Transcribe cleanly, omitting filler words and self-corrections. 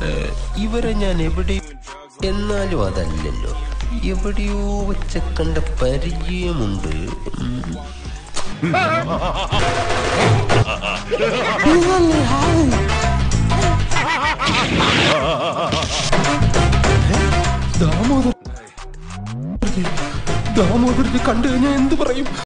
ഇവരെ ഞാൻ എവിടെ എന്നാലും അതല്ലല്ലോ എവിടെയോ വെച്ച കണ്ട പരിചയമുണ്ട്. ദാമോദരനെ കണ്ടു കഴിഞ്ഞാൽ എന്ത് പറയും?